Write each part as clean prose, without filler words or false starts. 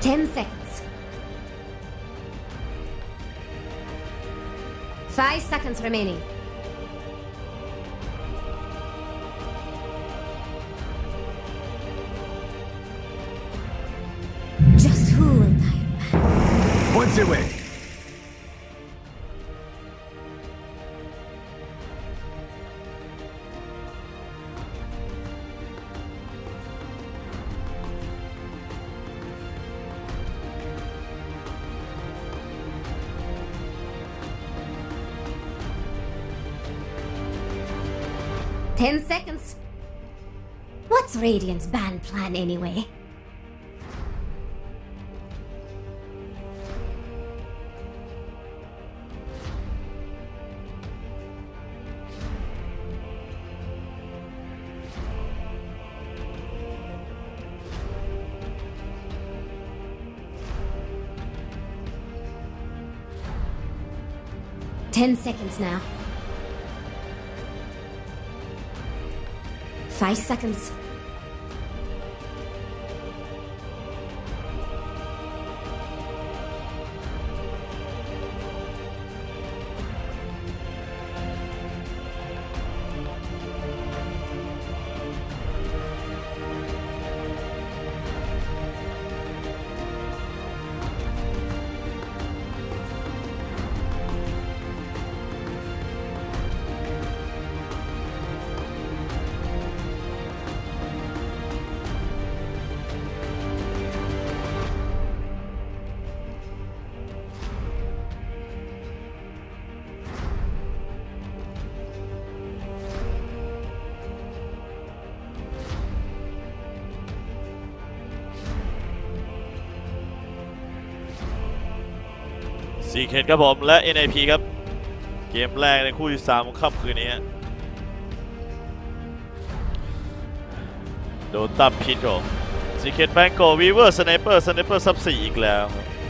10 seconds. 5 seconds remaining. Just who will Iron Man? Points away. Ten seconds. What's Radiant's ban plan anyway? Ten seconds now. 5 seconds. ซีเคนครับผมและ NIP ครับเกมแรกในคู่ที่3ของค่ำคืนนี้โดนตับพิษครับซีเคนแบงโกวีเวอร์สไนเปอร์ซับ4อีกแล้ว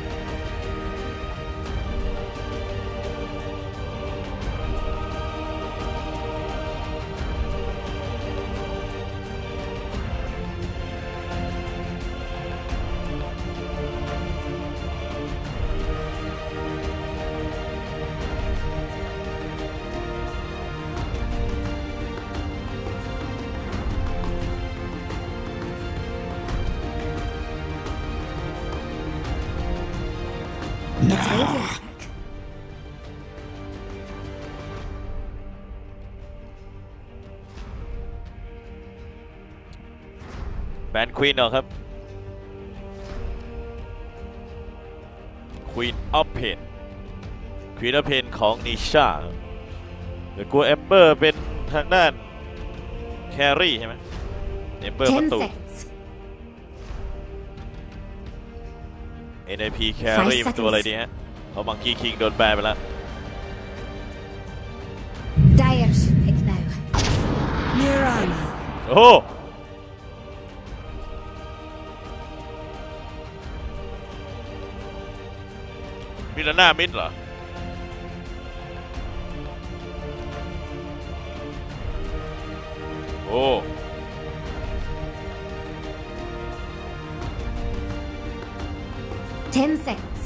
It's Radiant's back. แบนควีนเหรอครับควีนออฟเพนของนิชาเดี๋ยวกลัวแอมเบอร์เป็นทางด้านแครี่ใช่ไหมแอมเบอร์ประ 10 ตู seconds. NIP แครี่เป็นตัวอะไรดีฮะเพราะมังคีคิงโดนแบนไปแล้ว Dire pick now. Mirana. โอ้มิลาน่ามิดเหรอโอ้ 10 seconds.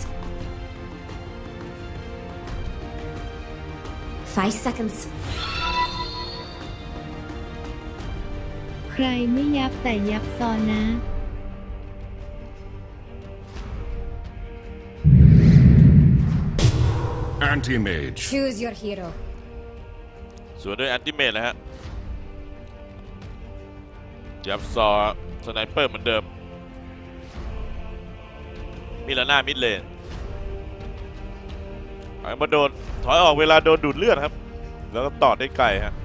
5 seconds. ใครไม่ยับแต่ยับซอนนะ Anti-mage. Choose your hero. ส่วนด้วยแอนติเมทเลยฮะยับซอสไนเปอร์เหมือนเดิมมิลาน่ามิดเลนมาโดนถอยออกเวลาโดนดูดเลือดครับแล้วก็ต่อได้ไกลฮะ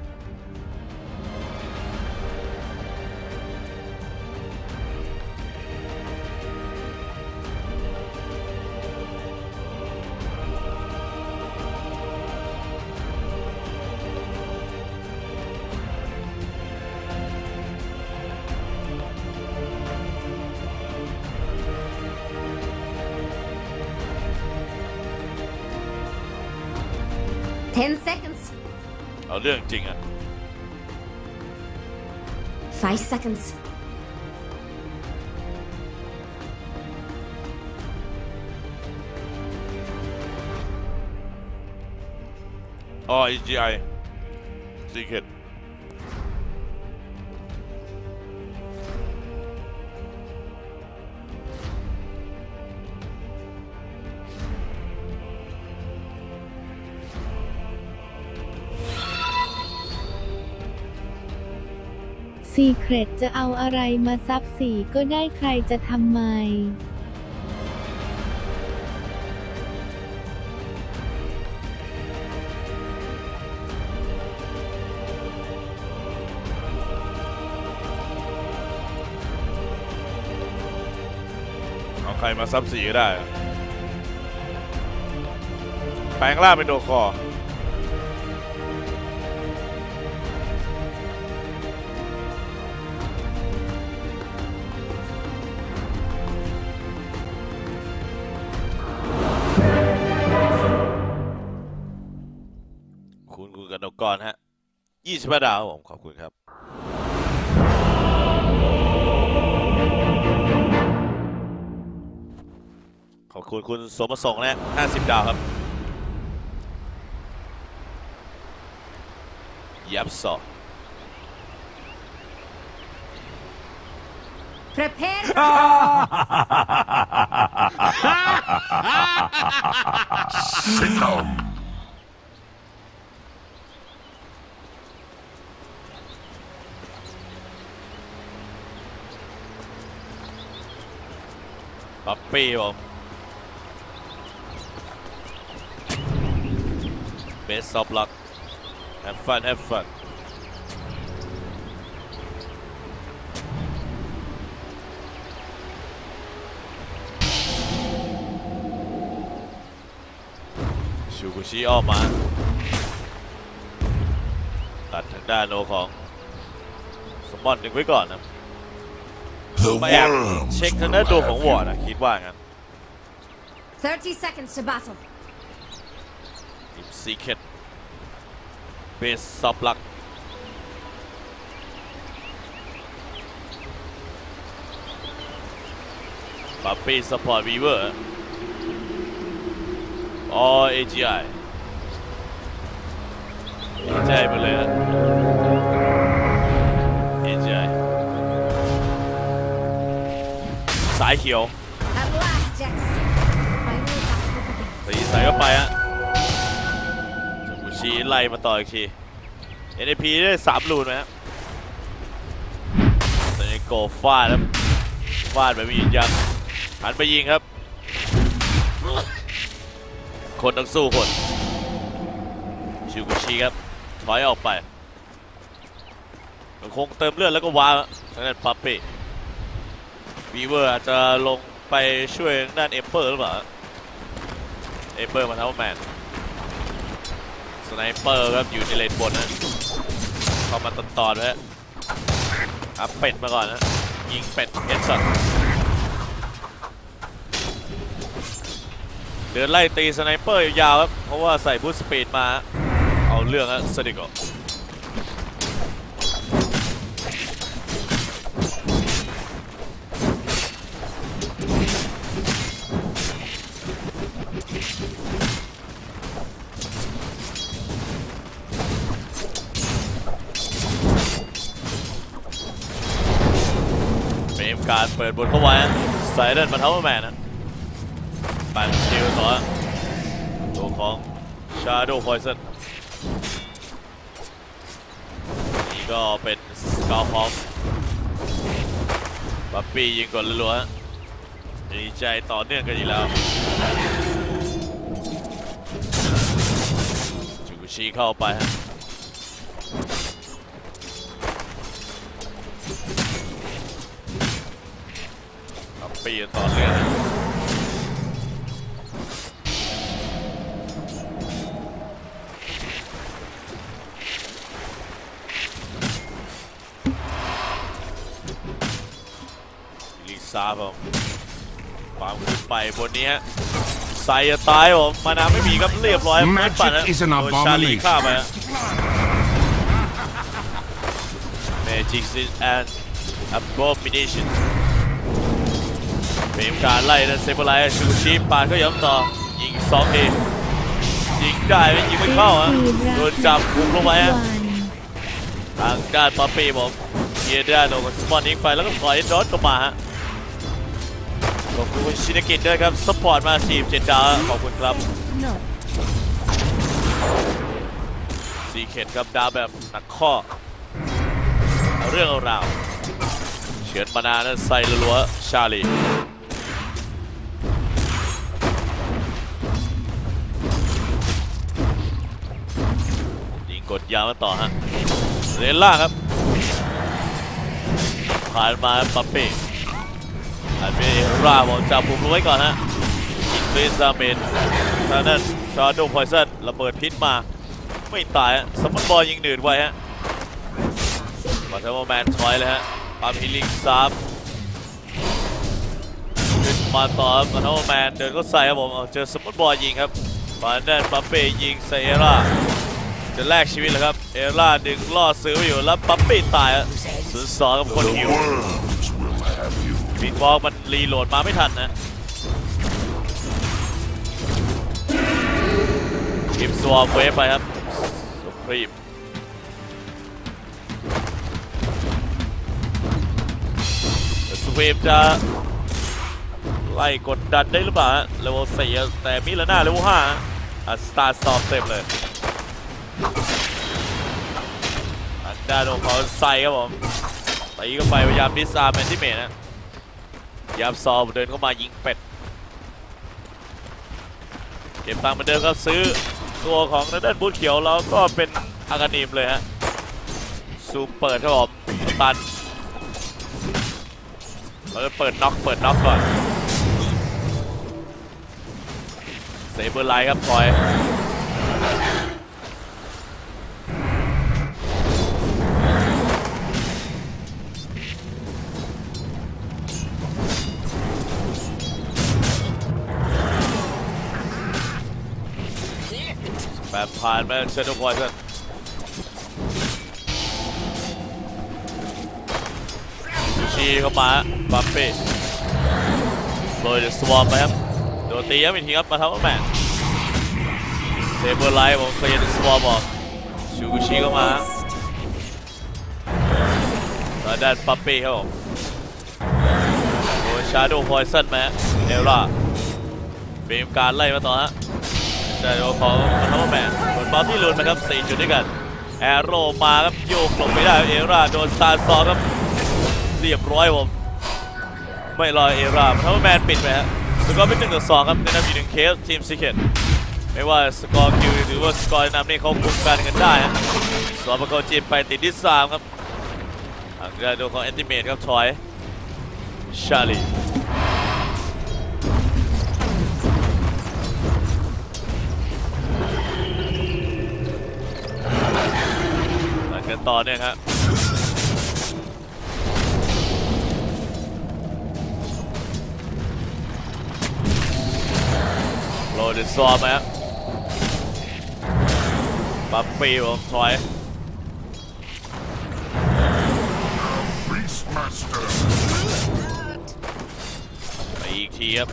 10 seconds. เอาเรื่องจริงอะ 5 seconds. อ๋อ AGI Secret ซีเครตจะเอาอะไรมาซับสีก็ได้ใครจะทำไมเอาใครมาซับสีก็ได้อะแปลงร่างเป็นโดคอคุณกนกกรฮะ25 ดาวผมขอบคุณครับขอบคุณคุณสมประสงค์นะ50 ดาวครับยับสอ Prepare. Succumb. ป๊อปปี้ผม Best of luck have fun have fun ชูกุชิออกมาตัดทางด้านโนของสมบอนหนึ่งไว้ก่อนนะ The มาแอบ worms เช็คทาง will ด้านตัวของ have วอร์ด you. นะคิดว่างั้น 30 seconds to battle. ทีมซีเคทเบสซับลักป๊อปปี้ซัพพอร์ตวีเวอร์ออ AGI ดีใจหมดเลยนะ AGI สายเขียว At last, Jax. Finally battle begins. ตีใส่เข้าไปฮะจูกุชิไล่มาต่ออีกที NAP ได้3 รูนไหมฮะตอนนี้โกฟาดครับฟาดแบบไม่ยืนยันหันไปยิงครับ คนต้องสู้คนจูกุชิครับถอยออกไปคงเติมเลือดแล้วก็วางทางด้านปั๊ปปี้วีเวอร์อาจจะลงไปช่วยด้านเอมเปอร์หรือเปล่าเอมเปอร์มาทั้งแมนสไนเปอร์ครับอยู่ในเลนบนนะเข้ามาตอนๆไว้อัพเป็ดมาก่อนนะยิงเป็ดเฮดช็อตเดินไล่ตีสไนเปอร์ยาวๆครับเพราะว่าใส่บูสต์สปีดมาเอาเรื่องฮะสติกอการเปิดบนเข้าไว้ใส่เดินมาเท้าแมนนะปั่นสกิลต่อตัวของ Shadow Poison นี่ก็เป็นสกาลฮอฟบัฟฟี่ยิงก่อนรัวๆดีใจต่อเนื่องกันอีกแล้วจูกุชิเข้าไปฮะปีต่อเนื่องลิซ่าผมความขึ้นไปบนนี้ฮะใส่ตายผมมานาไม่มีครับเรียบร้อยไม่ปั่นนะโดนชาลีฆ่าไปฮะ Magic is an abominationเป็นการไล่นะเซฟไลท์ชูชีปาดก็ย้ำต่อยิง2 ทียิงได้ไม่ยิงไม่เข้าฮะโดนจับคุมลงไปฮะทางด้านป๊อปปี้ผมเกียร์ด้านโดนสปอนทิ้งไปแล้วก็ถอยรถกลับมาฮะขอบคุณชินกิด้วยครับสปอร์ตมา47 ดาวขอบคุณครับซีเคนครับดาวแบบหนักข้อเอาเรื่องเอาราวเฉือนมานานั้นใส่ลัวๆชาลียิงกดยาวมาต่อฮะเรนล่าครับผ่านมาปัปเป้ผ่านไปราบอลจับปุ่มลงไว้ก่อนฮะยิงเบสซาเมนทางนั้นชาโดว์พอยซันระเบิดพิษมาไม่ตายฮะสมมติบอลยิงหนืดไว้ฮะมาเทอร์แมนถอยเลยฮะปั๊มฮิลิงซับขึ้นมาต่อมาเทอร์แมนเดินก็ใส่ครับผมเจอสมมติบอลยิงครับผ่านนั้นปัปเป้ยิงใส่เอร่าจะแลกชีวิตเลยครับเอร่าดึงล่อซื้ออยู่แล้วปัปเป้ตายฮะ0-2กับคน The หิว worms will have you. บินบอลมันรีโหลดมาไม่ทันนะกิฟสวอปเวฟไปครับสุพรีมสุพรีมจะไล่กดดันได้หรือเปล่าฮะเลเวล4แต่มิลาน่าเลเวล5สตาร์สตอมเต็มเลยอันด้านของเขาใส่ครับผมตีเข้าไปพยายามดิสอาร์แมนที่เมทนะยามซอมเดินเข้ามายิงเป็ดเก็บตังค์เหมือนเดิมก็ซื้อตัวของนัดเดิลบูทเขียวแล้วก็เป็นอากานิมเลยฮะซูมเปิดครับผมตันเราจะเปิดน็อกก่อนเซเบอร์ไลท์ครับถอยแบบผ่านมาเชนโดพอยซ์ชีเข้ามาบัมเป้โรยสวอมไปครับโดนตีครับอีกทีครับมาทำว่าแมนเซเบอร์ไลท์ผมเคยจะสวอมออกชูกุชิเข้ามาตอนด้านบัมเป้ครับผมโดนชาโดว์พอยซันมาเอลล่าเฟรมการไล่มาต่อฮะได้โดนของมาทำว่าแมนผลบอลที่ลุ้นนะครับ4 จุดด้วยกันแอโร่มาครับโยกหลบไม่ได้เอลล่าโดนซานซอครับเรียบร้อยผมไม่รอเอร่าเพราะว่าแมนปิดไปฮะสกอร์เป็น1-2ครับในนำอยู่1เคสทีมซีเคนไม่ว่าสกอร์คิวหรือว่าสกอร์นำนี่เขาคุมการกันได้ฮะสอบประกอบจีมไปติดที่3ครับทางด้านของแอนติเมทครับถอยชาลีกันต่อเนี่ยครับโรดซอมไหมครับบัฟฟี่ผมถอย Beastmaster. ไปอีกทีครับ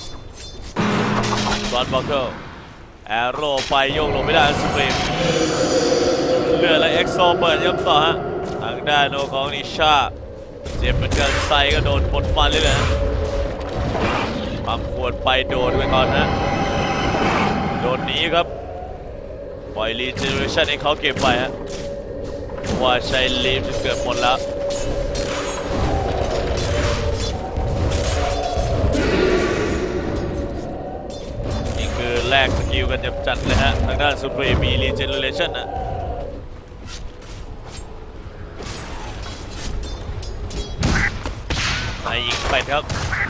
บอลบ็อกเกิลแอโร่ไปโยกลงไม่ได้สปริมเลือดและเอ็กโซเปิดยับต่อฮะทางด้านโนของนิชาเจ็บเหมือนกันไซก็โดนปนฟันเลยนะปั๊มขวดไปโดนไปก่อนนะโดนนี้ครับปล่อยรีเจเนอเรชั่นให้เขาเก็บไปฮะว่าใช้ลีฟจนเกือบหมดแล้วนี่คือแลกสกิลกันจัดเลยฮะทางด้านซูเปอร์มีรีเจเนอเรชั่นนะไอ้ยิงเป็ดครับ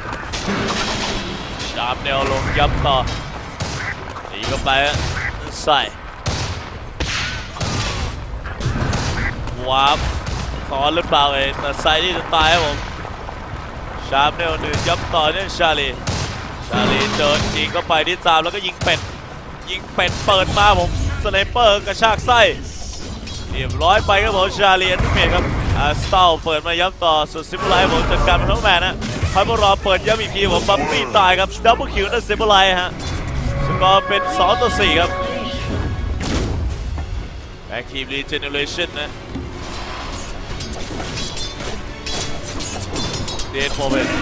ชาร์ปแนวลงยับต่อตีเข้าไปใส่วาร์ปซ้อนหรือเปล่าแต่ไซนี่จะตายครับผมชาร์ปแนวหนึ่งยับต่อเนี่ยชาลีเดินยิงเข้าไปที่3แล้วก็ยิงเป็ดเปิดมาผมสไนเปอร์กระชากไส้เรียบร้อยไปครับผมชาลีอันทุเมทครับสเตลเปิดมาย้ำต่อสุดซิมไลท์ผมจัดการมันทั้งแมนนะไพบอรอเปิดย้ำอีกทีผมบัมปี้ตายครับดับเบิลคิวนั่นซิมไลท์ฮะสกอร์เป็น2-4ครับ Active Regeneration นะเดนโมเมนต์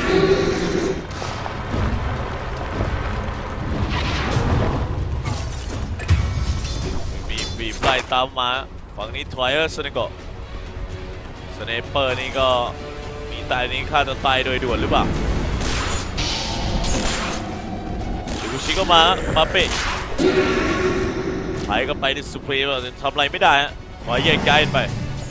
มีบีบไล่ตามมาฝั่งนี้ทอยเออร์สเนโกสเนเปอร์นี่ก็มีตายนี้ฆ่าตัวตายโดยด่วนหรือเปล่าดูชิก็มาเป้ไปก็ไปที่สุพรีมทำอะไรไม่ได้ฮะขอแยกย้ายไป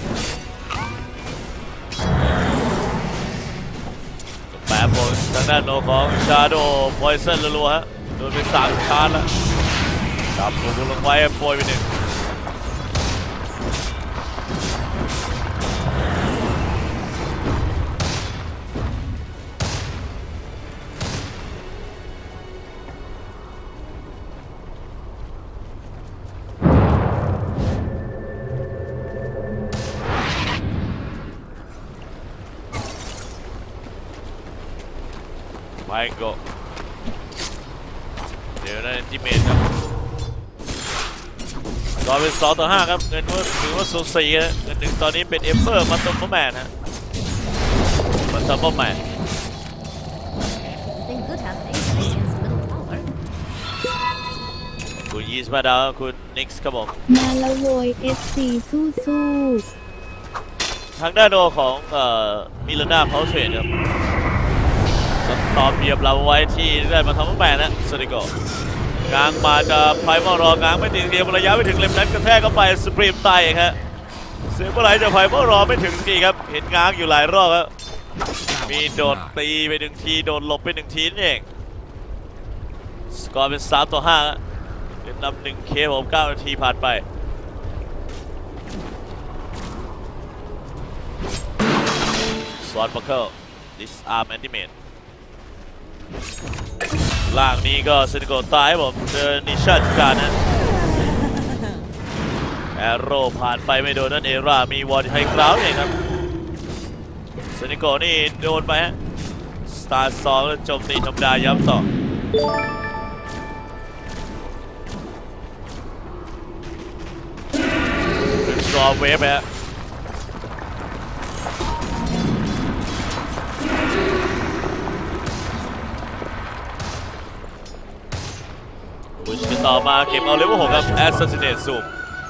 แปะบนทางด้านโนของชาโดพอยเซนรัวๆฮะโดนไป3ชาร์จแล้วจับตัวลงไว้โปรยไป1ไปก็เดี๋ยวนะทีมเมทครับก็เป็น2-5ครับเงินว่าถือว่าสูสีนะเงินหนึ่งตอนนี้เป็นเอมเบอร์มาตอมแมนฮะมาตอมแมน Nothing good happening against middle tower. คุณยีสมาดาวคุณนิกส์ครับผมมาละโวย SC สู้ทางด้านโดของมิลาน่าเพาเทรดครับตอบเบียบเราไว้ที่ได้มาทำแมนนะสติโกกลางมาจะไพรมอลรอกลางไม่ถึงเดียวระยะไม่ถึงเล็มนั้นกระแทกเข้าไปสปรีมตายเองฮะเสียเมื่อไหร่จะไพรมอลรอไม่ถึงทีครับเห็นง้างอยู่หลายรอบครับมีโดนตีไป1ทีโดนหลบไป1ทีนี่เองสกอร์เป็น3-5เป็นนำ1เคผม9 นาทีผ่านไปสวอตบัคเคิลดิสอาร์มแอนติเมตล่างนี้ก็เซนิโกตายผมเจอนิชาจิการนะแอโร่ผ่านไปไม่โดนนั่นเอรามีวอลไฮกราวเองครับเซนิโกนี่โดนไปฮะสตาร์2แล้วโจมตีธรรมดาย้ำต่อเป็นซอเวฟฮะบุชต่อมาเก็บเอาเลเวล6ครับ Assassinate Zoom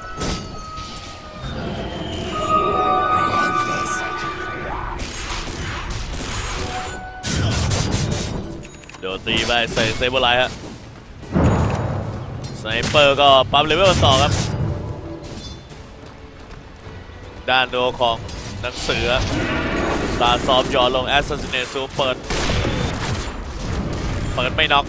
โดนตีไปใส่เซเบอร์ไลท์ฮะสไนเปอร์ก็ปั๊มเลเวลต่อครับด้านโดของหนังสือสตาร์ซอฟย้อนลง Assassinate Zoom เปิดไม่น็อก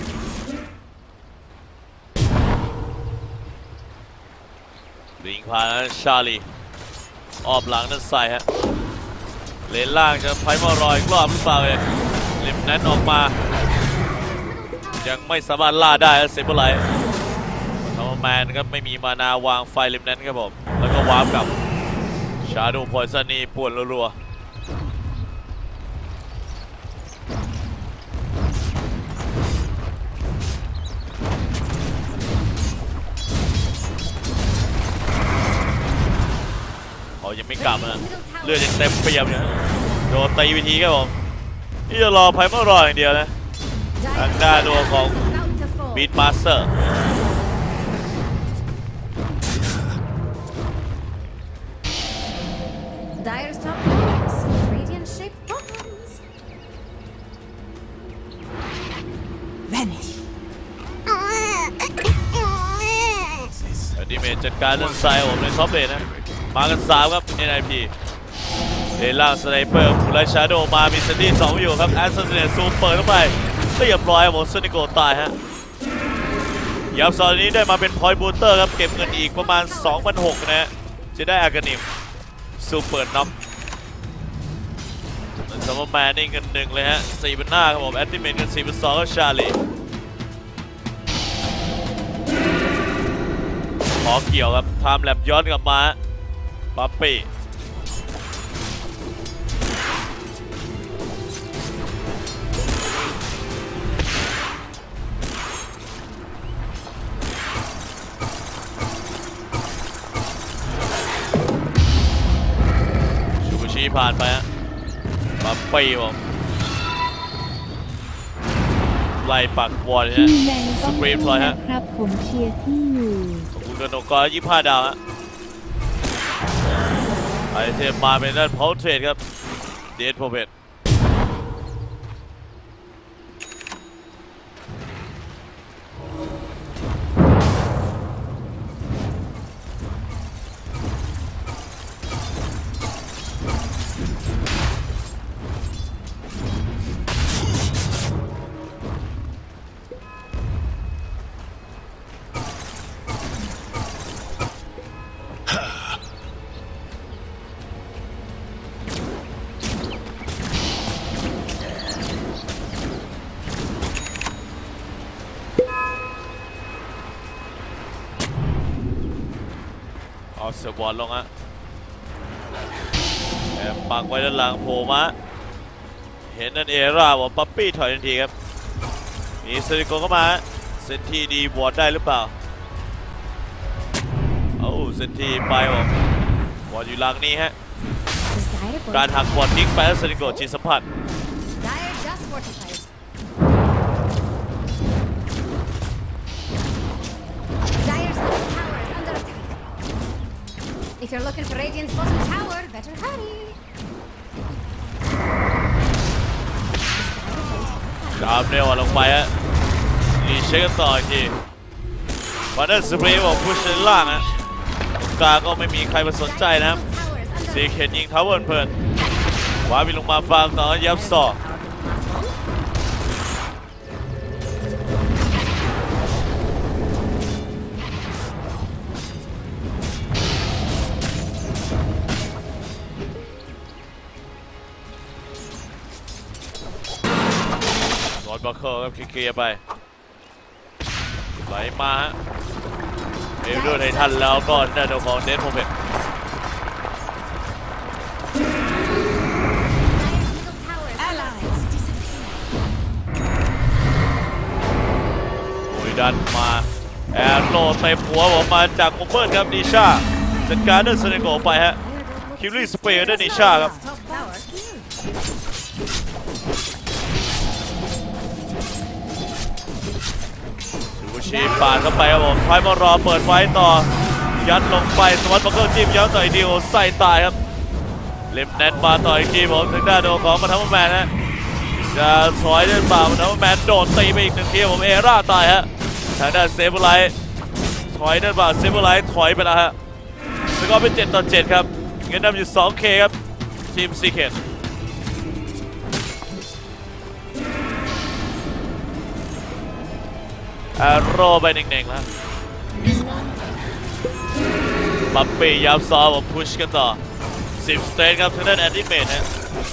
ลิงพาชาลีออบหลังนั่นใส่ฮะเลนล่างจะไพมอรอยอีกรอบหรือเปล่าเองลิมนั้นออกมายังไม่สามารถล่าได้เซเบอร์ไลท์ทอมแมนครับไม่มีมานาวางไฟลิมนั้นครับผมแล้วก็วาร์ปกับชาโดว์พอยซันนี่ป่วนรัวยังไม่กลับนะเลือดยังเต็มเปี่ยมอยู่โดนตีวิธีครับผมนี่จะรอไพมอรออย่างเดียวนะทางด้านตัวของบีทมาสเตอร์ Dire's top points. Radiant shaped bombs. Vanish. อันนี้เมจจัดการเรื่องไซด์ผมในท็อปเลนนะมากัน3ครับ NIP เลนล่างสไนเปอร์มูไรชาโดมามีซันดี้2อยู่ครับแอสซัสซิเนตซูมเปิดเข้าไปเรียบร้อยหมดเซนิโกตายฮะยับซอนนี้ได้มาเป็นพอยต์บูเตอร์ครับเก็บเงินอีกประมาณ 2,600 นะฮะจะได้อากานิมซูเปอร์น็อกซัมเมอร์แมนนี่เงิน1เลยฮะ 4,500 ครับผมแอตติเมนเงิน 4,200 ก็ชาลีขอเกี่ยวครับไทม์แลปย้อนกลับมาปั๊ปปี้ผ่านไปฮะมาปีผมไล่ปักบอลฮะพี่แบงค์ต้องสปรีมพลอยฮะนะครับผมเชียร์ที่อยู่ขอบคุณกนกร25 ดาวฮะไอเทมมาเป็นด้านเพาเทรดครับเดนโพเบตเอาเสือบอลลงฮะแอบปักไว้ด้านหลังโผล่มาเห็นนั่นเอร่าบอกปั๊ปปี้ถอยทันทีครับมีเซริโกเข้ามาเซนทีดีบอลได้หรือเปล่าเอาเซนทีไปบอกบอลอยู่หลังนี้ฮะ Is Dire going การ to หักบอลทิ้งไปแล้วเซริโกจีสัมผัส Dire just fortified. Dire's middle tower is under attack. If you're looking for Radiant's bottom tower, better hurry. Is Dire going to ดามเร็วลงไปฮะรีเช็คกันต่ออีกทีวันนั้นสเปรย์บอกพุชด้านล่างฮะตรงกลางก็ไม่มีใครมาสนใจนะครับ tower is under ซีเคนยิงทาวเวอร์เพลินวาบินลงมาฟังต่อยับสอกบอลบัคเคิลครับเคลียร์ไปไหลมาฮะเอวด้วยในทันแล้วก็ด้านเดียวของเดนโพเบต Dire's middle tower is under attack. Allies disappear. โอ้ยดันมาแอร์โรเต็มหัวผมมาจากคอมเบิร์ครับนิชาจัดการด้วยเซเนโกไปฮะ คิวรี่สเปรย์ด้วยนิชาครับ Top tower. ดูชีปาดเข้าไปครับผมไฟมารอเปิดไฟต่อยัดลงไปสวัสดิ์บัคเกิลจิ้มย้ำต่ออีกทีโอใส่ตายครับเล็มแนนมาต่ออีกทีผมทางด้านโดของมาทัมแมนฮะจะถอยได้เปล่ามาทัมแมนโดดตีไปอีกหนึ่งทีผมเอร่าตายฮะทางด้านเซเบอร์ไลท์ถอยได้เปล่าเซเบอร์ไลท์ถอยไปแล้วฮะสกอร์เป็น7-7ครับเงินนำอยู่ 2K ครับทีมซีเคนแอโร่ไปหนึ่งๆแล้วบัปปี้ยาวซอผมพุชกันต่อ10 สเตนครับทางด้านแอนดิเมทนะ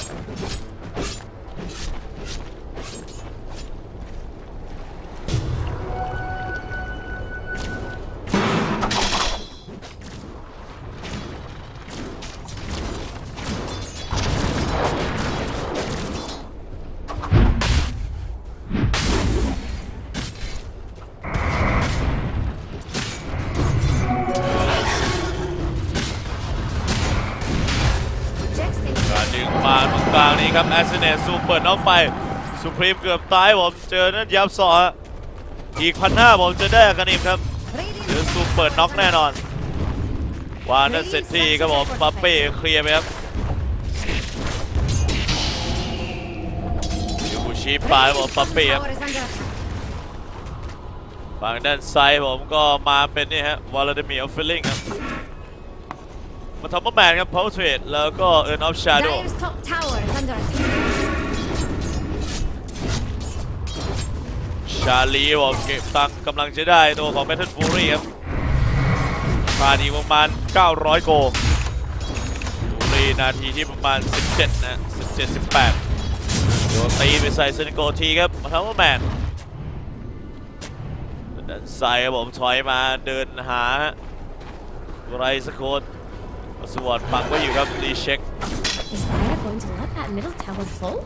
การดึงมาตรงกลางนี้ครับแอสเซเนตซูเปิดน็อกไปสุพรีมเกือบตายผมเจอนั่นยับซออีก1,500ผมจะได้กันอีกครับเจอซูเปิดน็อกแน่นอนวางนั่นเสร็จทีครับผมปัปเป้เคลียร์ไปครับยูบุชิปาผมปัปเป้ครับ Tower is under attack. ฝั่งด้านซ้ายผมก็มาเป็นนี่ฮะวอลาดิเมียร์ฟิลลิงครับมาทำมาแมนครับเพาเทรดแล้วก็เอิร์นออฟชาโด Dire's top tower is under attack. ชาลีบอกเก็บตังค์กำลังจะได้ตัวของแมทเทิลฟูรี่ครับผ่านอีกประมาณ900โกฟูรี่นาทีที่ประมาณ17นะ17-18โดนตีไปใส่เซนโกทีครับมาทำมาแมนด้านซ้ายครับผมถอยมาเดินหาไรสักคนสวอตปักไว้อยู่ครับรีเช็ค Is Dire going to let that middle tower fall?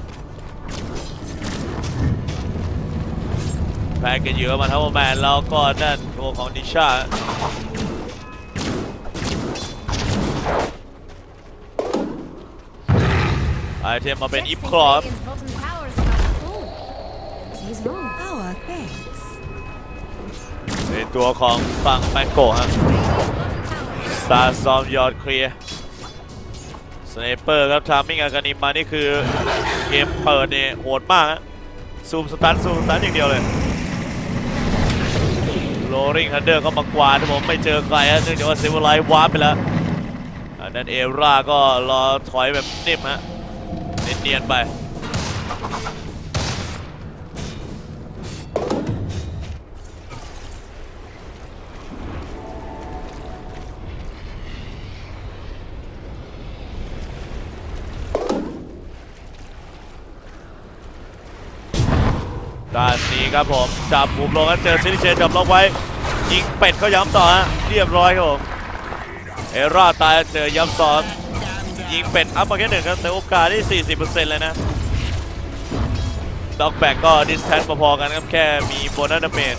แพ้กันเยอะมาทั้งแมนแล้วก็นั่นตัวของนิชาเทมมาเป็น Jax อิฟ thinks คลอครับ Radiant's bottom tower is about to fall. He's wrong. Our thanks. ในตัวของฝั่งแมงโกะฮะ Radiant's bottom tower. สตาร์ซอมยอดเคลียร์สไนเปอร์ครับทามมิ่งอากานิมมานี่คือเกมเปิดเนี่ยโหดมากฮะซูมสตันอย่างเดียวเลยโรลิงฮันเดอร์ก็มากวาดผมไม่เจอใครฮะเนื่องจากว่าเซเวอร์ไลท์วาร์ปไปแล้วอันนั้นเอราก็รอถอยแบบนิ่มฮะเนียนๆไปด้านนี้ครับผมจับมุมลงแล้วเจอซิลิเชนจับล็อกไว้ยิงเป็ดเขาย้ำต่อฮะเรียบร้อยครับผมเอร่าตายเจอย้ำซ้อนยิงเป็ดอัพมาแค่1ครับแต่โอกาสที่ 40% เลยนะด็อกแบกก็ดิสแทนพอๆกันครับแค่มีโบนัสดาเมจ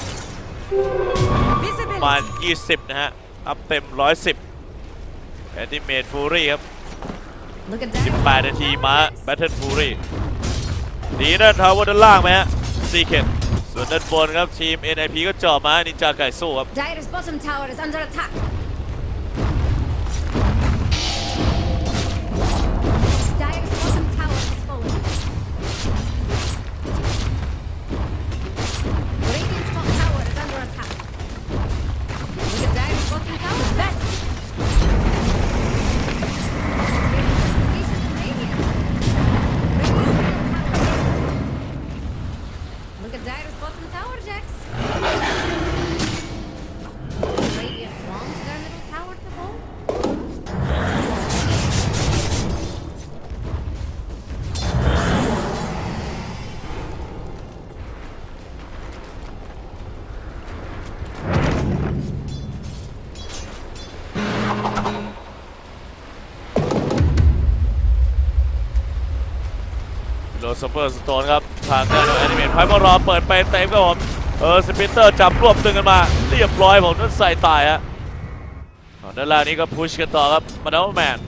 ประมาณ 20 นะฮะอัพเต็ม 110แอนติเมตฟูรี่ครับ Look at that. 18 นาทีมาแบทเทิลฟูรี่ดีนะทาวเวอร์ด้านล่างไหมฮะซีเคนส่วนด้านบนครับทีม NIP ก็จ่อมานินจาไก่สู้ครับ Dire's bottom tower is under attack. Dire's bottom tower is falling. Radiant's top tower is under attack. Look at Dire's bottom tower. Best. Look at Dire's bottom tower, Jax. Radiant wants their middle tower to fall. โดนซูเปอร์สโตนครับทางด้านแอนิเมตไพ่มารอเปิดไปเต็มครับผมสปินเตอร์จับรวบตึงกันมาเรียบร้อยผมนั่นใส่ตายฮะด้านล่างนี้ก็พุชกันต่อครับมาดามแมน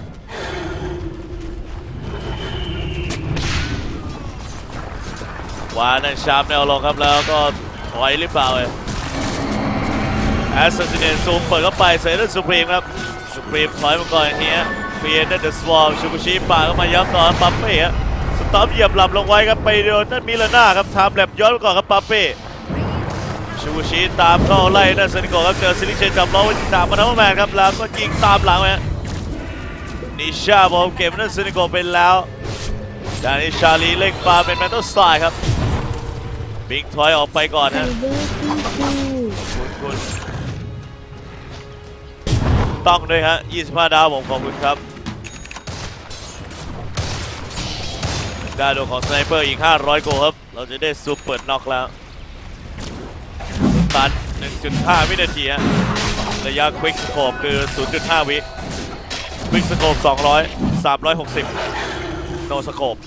วานั่นชาร์ปแนวลงครับแล้วก็ถอยหรือเปล่าเลยแอสซัสซิเนตซูมเปิดเข้าไปใส่ด้วยสุพรีมครับสุพรีมถอยมาก่อนอย่างนี้เปลี่ยนนั่นเดอะสวอมชูกุชิปาเข้ามาย้ำต่อปั๊มเป้ฮะสต็อปเหยียบหลับลงไว้ครับไปโดนนั่นมิลาน่าครับทำแลบย้อนไปก่อนครับปั๊มเป้ชูกุชิตามเข้าไล่นั่นเซนิโกครับเจอซิลิเชนจับล้อไว้ดาบมาทั้งแมนครับแล้วก็ยิงตามหลังฮะนิชาบอลเก็บนั่นเซนิโกไปแล้วดานิชาลีเล่งปาเป็นแมตต์สไตล์ครับบิงถอยออกไปก่อนไซฮะเบอร์สู้คุณต้องด้วยฮะ25 ดาวผมขอบคุณครับดาวของสไนเปอร์อีก500 โกครับเราจะได้ซูเปอร์น็อกแล้วตัน 1.5 วินาทีฮะระยะควิกสโคปคือ 0.5 วิควิกสโคป200 360โนสโคป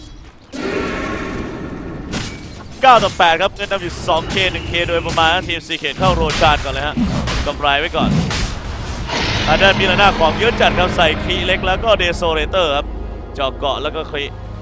9-8ครับเงินนำอยู่ 2K 1K โดยประมาณทีมซีเคเข้าโรชาร์ดก่อนเลยฮะกำไรไว้ก่อนอันนั้นมีระนาของเยอะจัดครับใส่คีเล็กแล้วก็เดโซเรเตอร์ครับเจาะเกาะแล้วก็คี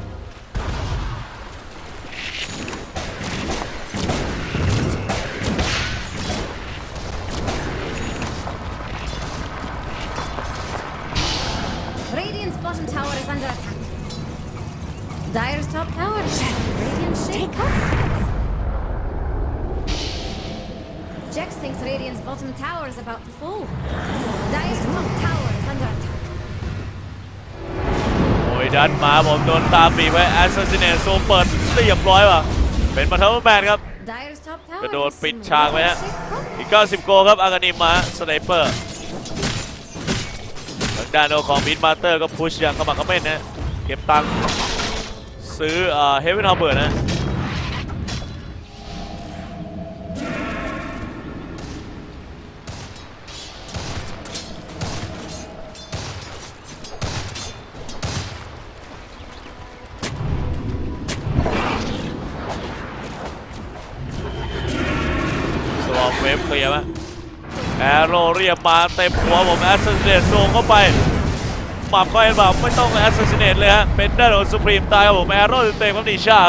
Radiant's bottom tower is under attack. Dire's top tower. Radiant shake up. Jax thinks Radiant's bottom tower is about to fall. Dire's top tower is under attack. โอ้ยดันมาผมโดนตามบีบไว้แอสซัสซิเนตโซเปิดเรียบร้อยว่ะเป็นมาเทอร์แมนครับ Dire's top tower กระโดด is ปิดฉากไว้ฮะ shake up. อีก90 โกครับอากานิมมาสไนเปอร์ทางด้านของบิทมาสเตอร์ก็พุชอย่างขมักเขม้นนะเก็บตังค์ซื้อเฮเวนฮาวเบิร์ดนะสวอมเวฟเคลียร์ไหมแอโร่เรียบมาเต็มหัวผมแอสเซนเดตส่งเข้าไปหมับก็เห็นแบบไม่ต้องแอสซัสซิเนตเลยฮะเป็นด้านของสุพรีมตายครับผมแอโร่เต็มๆครับนิชา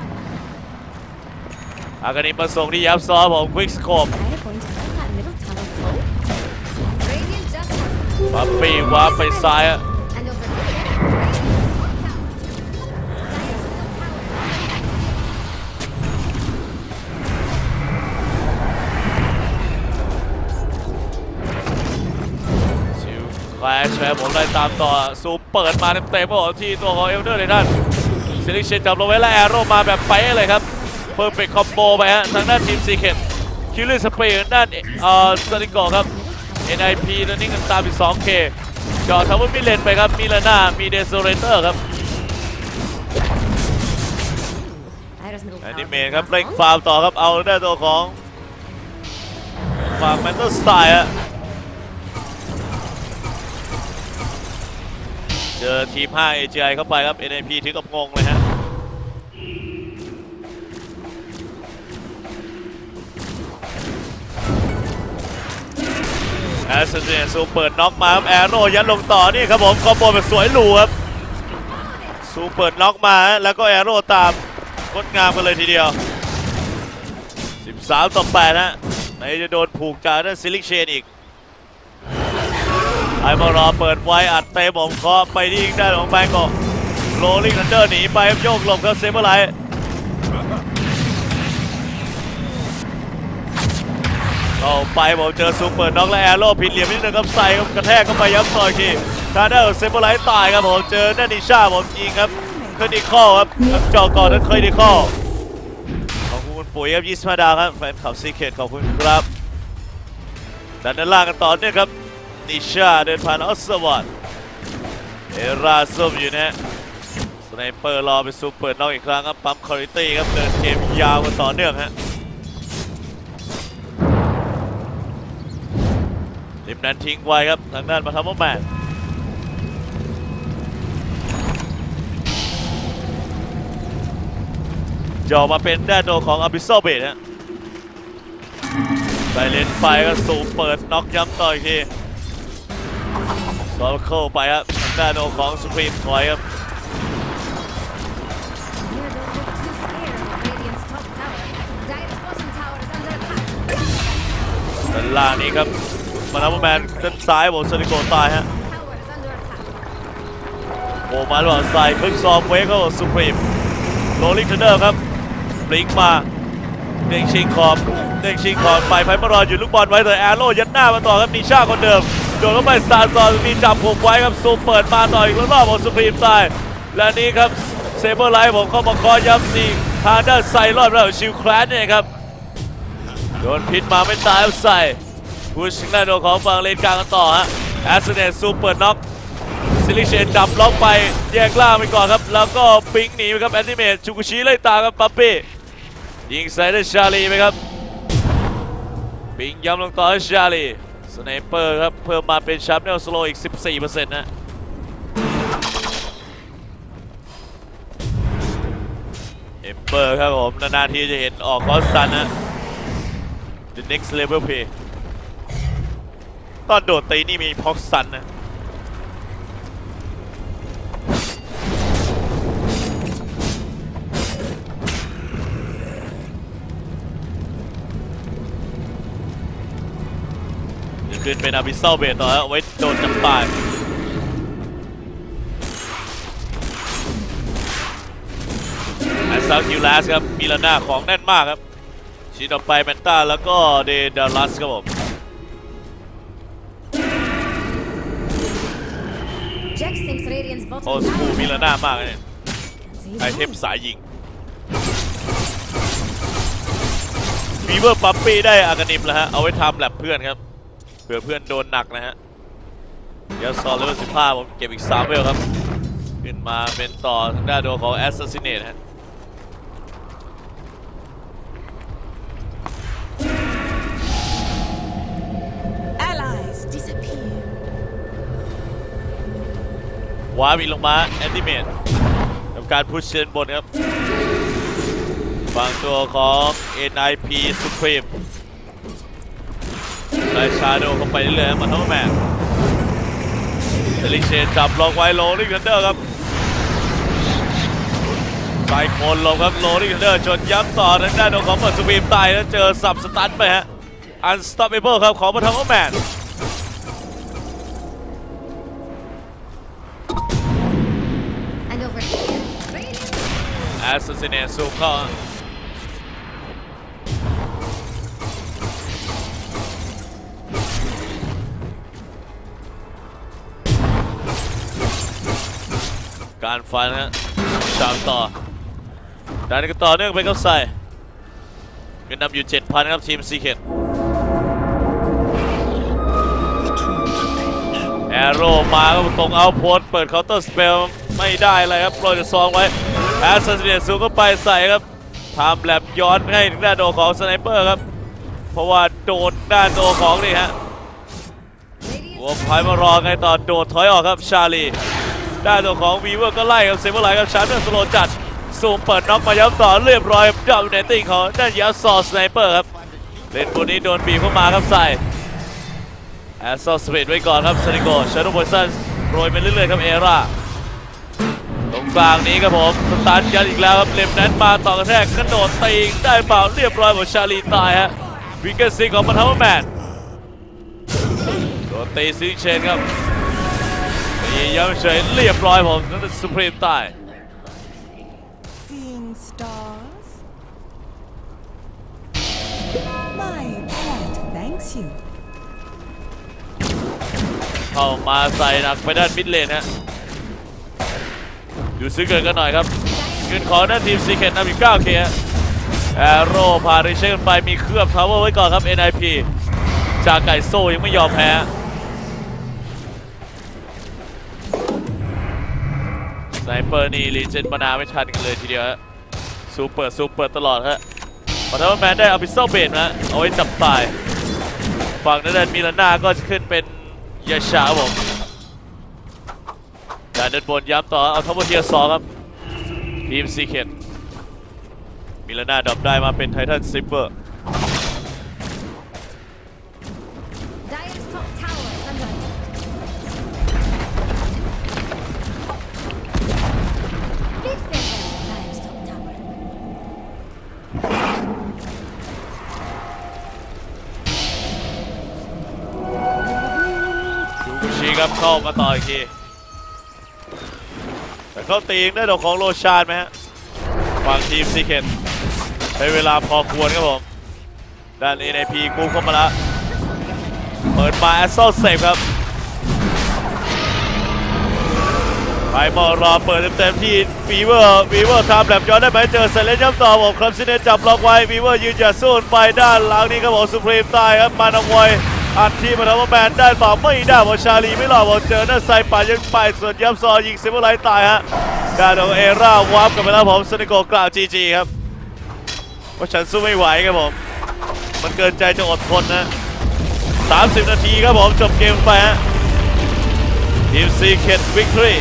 อากานิมาส่งที่ยับซ้อผมควิกสโคป Dire point to let that middle tower fall. Radiant just ปั๊บปีวาร์ปไปซ้ายฮะ and over there. Radiant top tower. Dire's middle tower. ชิวแคลชแชร์ผมได้ตามต่อซูมเปิดมาเต็มๆก็ที่ตัวของเอลเดอร์เลยนั่นซิลิเชนจับลงไว้แล้วแอโร่มาแบบไปเลยครับเพิ่มเป็นคอมโบไปฮะทางด้านทีมซีเคนคิลเลอร์สเปรย์ด้านสติกอครับ NIP ตอนนี้กันตามอีก 2K จอทาวเวอร์มิเลนไปครับมิลาน่ามีเดโซเรเตอร์ครับ Dire's middle แอ tower. นิเมะครับเร่งฟาร์มต่อครับเอาได้ตัวของฝั่งแมนเตอร์สไตล์ฮะเจอทีม 5 AGI เข้าไปครับ NIP ถึงกับงงเลยฮะแอสเซนเนียซูเปิดน็อกมาครับแอโร่ยัดลงต่อนี่ครับผมคอมโบแบบสวยหรูครับซูเปิดน็อกมาแล้วก็แอโร่ตามงดงามกันเลยทีเดียว13-8ฮะไหนจะโดนผูกจากด้านซิลิกเชนอีกไอ้มารอเปิดไว้อัดเตะผมเคาะไปที่ด้านของแบงก์ก็โรลลิ่งอันเดอร์หนีไปโยกหลบครับเซเบอร์ไลท์เข้าไปผมเจอซูเปอร์น็อกและแอโร่ผิดเหลี่ยมนิดนึงครับใส่ครับกระแทกเข้าไปย้ำต่อยทีทางด้านของเซเบอร์ไลท์ตายครับผมเจอด้านนิชาผมยิงครับเคยดีข้อครับจอก่อนนั้นเคยดีข้อขอบคุณปุ๋ยครับ25 ดาวครับแฟนขับซีเคทขอบคุณครับด้านล่างกันต่อเนี่ยครับนิชาเดินผ่านออสวอตเอราซุมอยู่นะสไนเปอร์รอไปซูเปอร์น็อกอีกครั้งครับปั๊มคอริตี้ครับเดินเกมยาวกันต่อเนื่องฮะทีมนั้นทิ้งไว้ครับทางด้านมาทำว่าแมนจะออกมาเป็นด้านโดของอาบิโซเบตฮะไซเลนไฟก็สูงเปิดน็อกย้ำต่ออีกทีซอลเข้าไปครับทางด้านโดของสุพรีมถอยครับ You don't look too scared of Radiant's top tower. Dire's bottom tower is under attack. ด้านล่างนี้ครับมาทำว่าแมนด้านซ้ายผมซาดิโกตายฮะ Tower is under attack. โผล่มาระหว่างใส่คลิกซอมเวกก็สุพรีมโรลลิ่งเทนเดอร์ครับบลิงมาเด้งชิงขอบไปไพ่มารออยู่ลูกบอลไว้แต่แอโร่ยัดหน้ามาต่อครับนิชาคนเดิมโดนเข้าไปสตาร์ซอนมีจับผมไว้ครับซูมเปิดมาต่ออีกรอบของสุพรีมตายและนี่ครับเซเบอร์ไลท์ผมเข้ามาคอย้ำดีทางด้านใส่รอดแล้วชิวแคลนเนี่ยครับโดนพิษมาไม่ตายใส่พุชหน้าโดนของฝั่งเลนกลางกันต่อฮะแอสเซเนตซูเปิดน็อกซิลิเชนจับล็อกไปแยกล่างไปก่อนครับแล้วก็ปิงหนีไปครับแอนติเมตชูกุชิไล่ตามครับปั๊ปปี้ยิงใส่ได้ชาลีไปครับปิงย้ำลงต่อให้ชาลีสไนเปอร์ครับเพิ่มมาเป็นชัมเนลสโลอีก 14% นะเอมเบอร์ครับผมนานๆทีจะเห็นออกคอสตันนะ The next level play ตอนโดดตีนี่มีพ็อกซันนะขึ้นเป็นอาบิโซเบตต่อไว้โดนจับตายแอสซาคิวลาสครับมิลาน่าของแน่นมากครับชีดออกไปแมนต้าแล้วก็เดดาลัสครับผม Jax thinks Radiant's โอ bottom สคู tower. มิลาน่ามากเลย See ไอ you เทม soon. สายยิงฟีเวอร์ปั๊ปปี้ได้อากานิมแล้วฮะเอาไว้ทำแลบเพื่อนครับเผื่อเพื่อนโดนหนักนะฮะเดี๋ยวซอลเลเวล15ผมเก็บอีก3เวลครับขึ้นมาเป็นต่อทางด้านโดของ Assassinate ฮะ Allies disappear. วาร์ปอีกลงมาแอนติเมตทำการพุชเชนบนครับฝั่งตัวของ NIP Supreme ไล่ชาโดเข้าไปเรื่อยๆมาทั้งแมนเซลิเชนจับลงไว้โรลลิ่งทันเดอร์ครับไซโคนลงครับโรลลิ่งทันเดอร์จนย้ำต่อทางด้านของเปิดสวีมตายแล้วเจอสับสตันไปฮะ Unstoppable ครับของมาทำแมน And over here, radiant. Assassinate ซูมเข้าการฟันฮะตามต่อด้านนี้ก็ต่อเนื่องไปครับใส่เงินนำอยู่ 7,000 ครับทีมซีเคทแอโร่มาก็ตรงเอาโพสเปิดเคาน์เตอร์สเปลไม่ได้เลยครับโปรยจะซองไว้แอสซัสซิเนตซูก็ไปใส่ครับทำแลบย้อนให้ถึงด้านโดของสไนเปอร์ครับเพราะว่าโดนด้านโดของนี่ฮะหัวพายมารอไงต่อโดดถอยออกครับชาลีด้านตัวของวีเวอร์ก็ไล่ครับเซเวอร์ไลท์ครับชาร์เนอร์สโลจัดซูมเปิดน็อกมาย้ำต่อเรียบร้อยดับเนตติ้งของด้านยาซอสไนเปอร์ครับเล่นบนนี้โดนบีบเข้ามาครับใส่แอสซอสเปดไว้ก่อนครับซาริโกชาร์โดโบซันโรยไปเรื่อยๆครับเอร่าตรงกลางนี้ครับผมสตาร์ทยันอีกแล้วครับเลมนั้นมาต่อกระแทกกระโดดตีได้เปล่าเรียบร้อยหมดชาลีตายฮะวิกเกอร์ซิงของมันทัมแมนโดนตีซิงเชนครับย้ำเฉยเรียบร้อยผมนั่นเป็นสุพรีมตาย Seeing stars? My pet thanks you. เข้ามาใส่หนักไปด้านมิดเลนฮะดูซื้อเกินกันหน่อยครับเงินของด้านทีมซีเคทนำอยู่ 9K แอโร่พาริเช่กันไปมีเคลือบทาวเวอร์ไว้ก่อนครับ NIP จากไก่โซ่ยังไม่ยอมแพ้สไนเปอร์นี่รีเจนมานาไม่ทันกันเลยทีเดียวฮะซูเปอร์ตลอดฮะพอทัพแมนได้เอาพิซซ่าเบนนะเอาไว้จับตายฝั่งนั้นมิลาน่าก็จะขึ้นเป็นยาชาผมด้านบนย้ำต่อเอาท็อปเทียร์2ครับทีมซีเคทมิลาน่าดรอปได้มาเป็นไททันซิปเปอร์ Dire's top tower is under attack. Big fan of Dire's top tower. ดูกุชิครับเข้ามาต่ออีกทีแต่เขาตีได้ดอกของโลชานไหมฮะฝั่งทีมซีเคทใช้เวลาพอควรครับผมด้าน NIP กูเข้ามาแล้วเปิดมาแอสซอลเซฟครับไปมอรอเปิดเต็มที่วีเวอร์ทำแลบย้อนได้ไหมเจอเซเลนย้ำต่อผมครับซินเนจับล็อกไว้วีเวอร์ยืนหยัดสู้ไปด้านหลังนี้ครับผมสุพรีมตายครับมานองไวอัดทีมาทำแมนด้านเปล่าไม่ได้บอลชาลีไม่หลอกบอลเจอหน้าไซป่ายังไปส่วนย้ำซอยิงเซเวอร์ไลท์ตายฮะด้านของเอร่าวาร์ปกลับไปแล้วผมซนิโกกล่าวจีครับว่าฉันสู้ไม่ไหวครับผมมันเกินใจจะอดทนนะ30 นาทีครับผมจบเกมไปฮะทีมซีเคทวิกตอรี่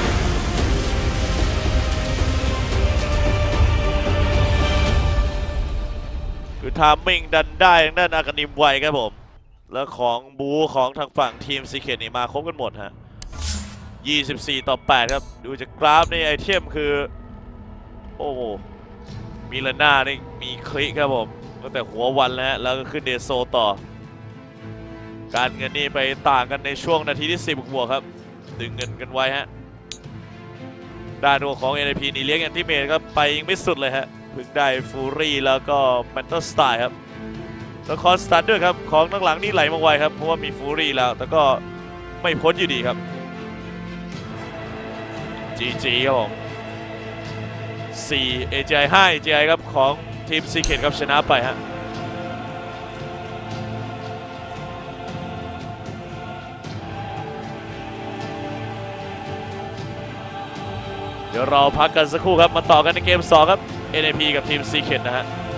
คือทามมิ่งดันได้ทางด้านอากานิมไวครับผมแล้วของบูของทางฝั่งทีมซีเคทนี่มาครบกันหมดฮะ24-8ครับดูจากกราฟในไอเทมคือโอ้โหมิลาน่านี่มีคลิกครับผมตั้งแต่หัววันแล้วแล้วก็ขึ้นเดโซต่อการเงินนี่ไปต่างกันในช่วงนาทีที่10 บวกครับดึงเงินกันไว้ฮะด้านของ NIP นี่เลี้ยงแอนติเมทครับไปยังไม่สุดเลยฮะเพิ่งได้ฟูรี่แล้วก็แมนเตอร์สไตล์ครับแล้วคอนสแตนต์ด้วยครับของข้างหลังนี่ไหลมาไวครับเพราะว่ามีฟูรี่แล้วแต่ก็ไม่พ้นอยู่ดีครับ GG ครับผม4 AGI 5 AGI ครับของทีมซีเคทครับชนะไปฮะเดี๋ยวเราพักกันสักครู่ครับมาต่อกันในเกม 2 ครับ NIP กับทีมซีเคทนะฮะ